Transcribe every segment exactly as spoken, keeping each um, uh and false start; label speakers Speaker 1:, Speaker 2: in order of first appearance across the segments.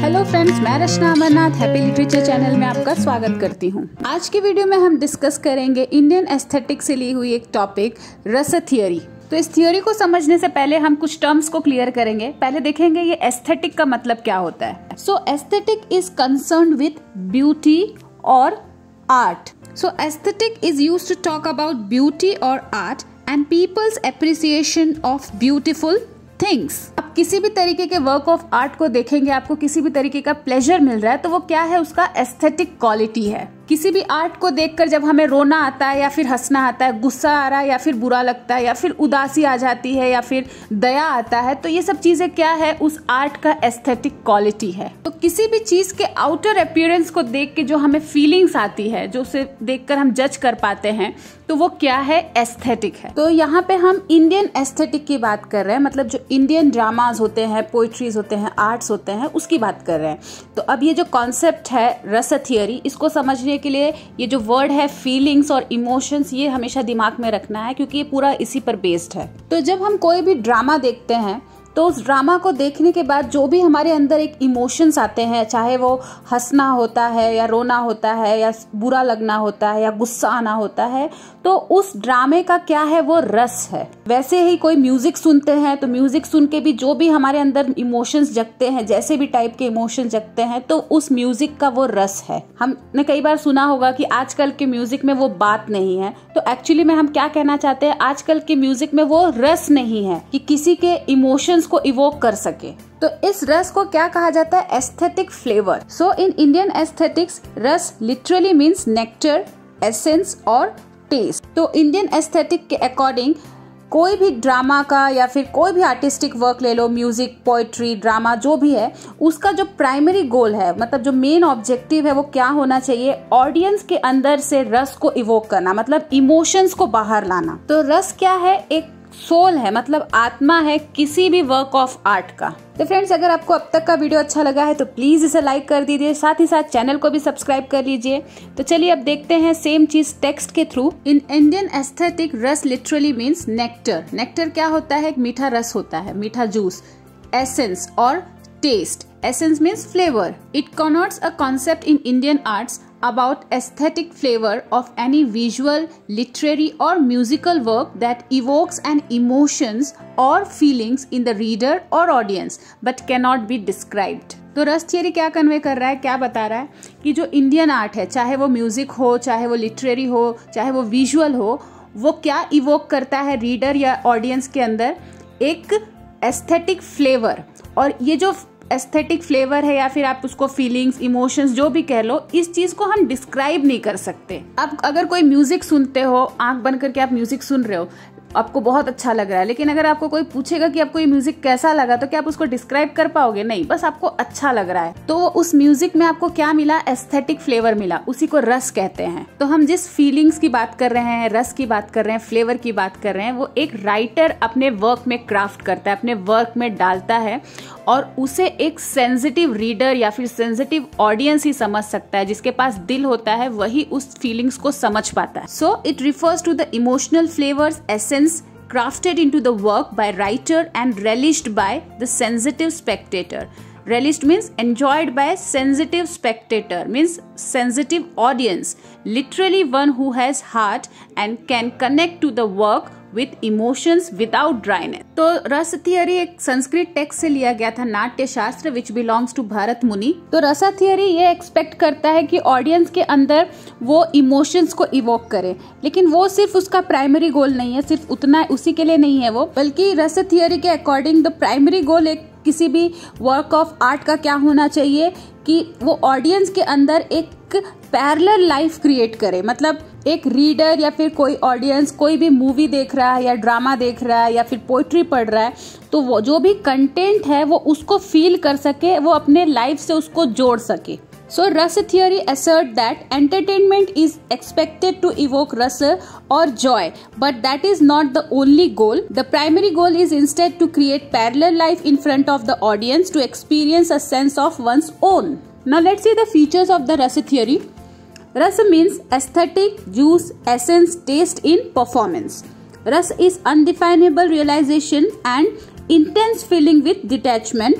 Speaker 1: Hello friends, मैं Rachna Amarnath happy literature channel में आपका स्वागत करती हूँ। आज के वीडियो में हम डिस्कस करेंगे इंडियन एस्थेटिक से ली हुई एक टॉपिक रस थियोरी। तो इस थियोरी को समझने से पहले हम कुछ टर्म्स को क्लियर करेंगे। पहले देखेंगे ये एस्थेटिक का मतलब क्या होता है। So aesthetic is concerned with beauty और art. So aesthetic is used to talk about beauty और art and people's appreciation of beautiful things. आप किसी भी तरीके के वर्क ऑफ आर्ट को देखेंगे, आपको किसी भी तरीके का प्लेजर मिल रहा है तो वो क्या है, उसका एस्थेटिक क्वालिटी है। किसी भी आर्ट को देखकर जब हमें रोना आता है या फिर हंसना आता है, गुस्सा आ रहा है या फिर बुरा लगता है या फिर उदासी आ जाती है या फिर दया आता है, तो ये सब चीजें क्या है, उस आर्ट का एस्थेटिक क्वालिटी है। तो किसी भी चीज के आउटर अपीयरेंस को देख के जो हमें फीलिंग्स आती है, जो उसे देखकर हम जज कर पाते हैं, तो वो क्या है, एस्थेटिक है। तो यहाँ पे हम इंडियन एस्थेटिक की बात कर रहे हैं, मतलब जो इंडियन ड्रामाज होते हैं, पोइट्रीज होते हैं, आर्ट्स होते हैं, उसकी बात कर रहे हैं। तो अब ये जो कॉन्सेप्ट है रस थियोरी, इसको समझने के लिए ये जो वर्ड है फीलिंग्स और इमोशंस, ये हमेशा दिमाग में रखना है क्योंकि ये पूरा इसी पर बेस्ड है। तो जब हम कोई भी ड्रामा देखते हैं तो उस ड्रामा को देखने के बाद जो भी हमारे अंदर एक इमोशंस आते हैं, चाहे वो हंसना होता है या रोना होता है या बुरा लगना होता है या गुस्सा आना होता है, तो उस ड्रामे का क्या है, वो रस है। वैसे ही कोई म्यूजिक सुनते हैं तो म्यूजिक सुन के भी जो भी हमारे अंदर इमोशंस जगते हैं, जैसे भी टाइप के इमोशंस जगते हैं, तो उस म्यूजिक का वो रस है। हमने कई बार सुना होगा कि आजकल के म्यूजिक में वो बात नहीं है, तो एक्चुअली में हम क्या कहना चाहते हैं, आजकल के म्यूजिक में वो रस नहीं है कि किसी के इमोशंस को इवोक कर सके। तो इस रस को क्या कहा जाता है, aesthetic flavour. So in Indian aesthetics rasa literally means nectar, essence और टेस्ट। तो इंडियन एस्थेटिक के अकॉर्डिंग कोई भी ड्रामा का या फिर कोई भी आर्टिस्टिक वर्क ले लो, म्यूजिक, पोएट्री, ड्रामा, जो भी है, उसका जो प्राइमरी गोल है, मतलब जो मेन ऑब्जेक्टिव है, वो क्या होना चाहिए, ऑडियंस के अंदर से रस को इवोक करना, मतलब इमोशंस को बाहर लाना। तो रस क्या है, एक सोल है, मतलब आत्मा है किसी भी वर्क ऑफ आर्ट का। तो फ्रेंड्स, अगर आपको अब तक का वीडियो अच्छा लगा है तो प्लीज इसे लाइक कर दीजिए, साथ ही साथ चैनल को भी सब्सक्राइब कर लीजिए। तो चलिए अब देखते हैं सेम चीज टेक्स्ट के through. In Indian aesthetic rasa literally means nectar. Nectar क्या होता है, एक मीठा रस होता है, मीठा जूस। एसेंस और taste, essence means flavor. It connotes a concept in Indian arts about aesthetic flavor of any visual, literary or musical work that evokes an emotions or feelings in the reader or audience but cannot be described. तो रस theory क्या convey कर रहा है, क्या बता रहा है कि जो इंडियन आर्ट है, चाहे वो म्यूजिक हो, चाहे वो लिटरेरी हो, चाहे वो विजुअल हो, वो क्या इवोक करता है रीडर या ऑडियंस के अंदर, एक एस्थेटिक फ्लेवर। और ये जो एस्थेटिक फ्लेवर है या फिर आप उसको फीलिंग्स, इमोशंस, जो भी कह लो, इस चीज को हम डिस्क्राइब नहीं कर सकते। अब अगर कोई म्यूजिक सुनते हो, आंख बंद करके आप म्यूजिक सुन रहे हो, आपको बहुत अच्छा लग रहा है, लेकिन अगर आपको कोई पूछेगा कि आपको ये म्यूजिक कैसा लगा, तो क्या आप उसको डिस्क्राइब कर पाओगे? नहीं, बस आपको अच्छा लग रहा है। तो उस म्यूजिक में आपको क्या मिला, एस्थेटिक फ्लेवर मिला, उसी को रस कहते हैं। तो हम जिस फीलिंग्स की बात कर रहे हैं, रस की बात कर रहे हैं, फ्लेवर की बात कर रहे हैं, वो एक राइटर अपने वर्क में क्राफ्ट करता है, अपने वर्क में डालता है, और उसे एक सेंसिटिव रीडर या फिर सेंसिटिव ऑडियंस ही समझ सकता है। जिसके पास दिल होता है वही उस फीलिंग्स को समझ पाता है। So it refers to the emotional flavours, essence crafted into the work by writer and relished by the sensitive spectator. Relished means enjoyed by sensitive spectator, means sensitive audience, literally one who has heart and can connect to the work with emotions without dryness. तो रस theory एक Sanskrit text से लिया गया था, नाट्य शास्त्र, which belongs to Bharat मुनि। तो रस थियरी ये एक्सपेक्ट करता है कि ऑडियंस के अंदर वो इमोशंस को इवोक करे, लेकिन वो सिर्फ उसका प्राइमरी गोल नहीं है, सिर्फ उतना उसी के लिए नहीं है वो, बल्कि रस थियरी के अकॉर्डिंग द प्राइमरी गोल एक किसी भी वर्क ऑफ आर्ट का क्या होना चाहिए कि वो ऑडियंस के अंदर एक पैरेलल लाइफ क्रिएट करे। मतलब एक रीडर या फिर कोई ऑडियंस कोई भी मूवी देख रहा है या ड्रामा देख रहा है या फिर पोइट्री पढ़ रहा है, तो वो जो भी कंटेंट है वो उसको फील कर सके, वो अपने लाइफ से उसको जोड़ सके। So rasa theory assert that entertainment is expected to evoke rasa or joy, but that is not the only goal. The primary goal is instead to create parallel life in front of the audience to experience a sense of one's own. Now let's see the features of the rasa theory. Rasa means aesthetic, juice, essence, taste in performance. Rasa is undefinable realization and intense feeling with detachment.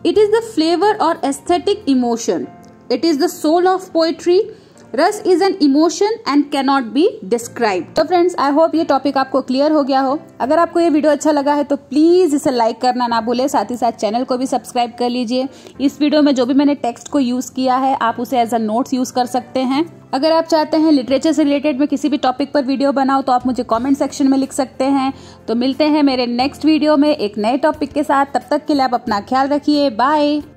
Speaker 1: It is the flavour और aesthetic emotion, it is the soul of poetry, rasa is an emotion and can not be describe. तो friends, I hope ये topic आपको clear हो गया हो। अगर आपको ये वीडियो अच्छा लगा है तो प्लीज इसे लाइक करना ना भूले, साथ ही साथ चैनल को भी सब्सक्राइब कर लीजिए। इस वीडियो में जो भी मैंने टेक्स्ट को यूज किया है आप उसे एज अ नोट्स यूज कर सकते हैं। अगर आप चाहते हैं लिटरेचर से रिलेटेड मैं किसी भी टॉपिक पर वीडियो बनाऊं तो आप मुझे कमेंट सेक्शन में लिख सकते हैं। तो मिलते हैं मेरे नेक्स्ट वीडियो में एक नए टॉपिक के साथ, तब तक के लिए आप अपना ख्याल रखिए। बाय।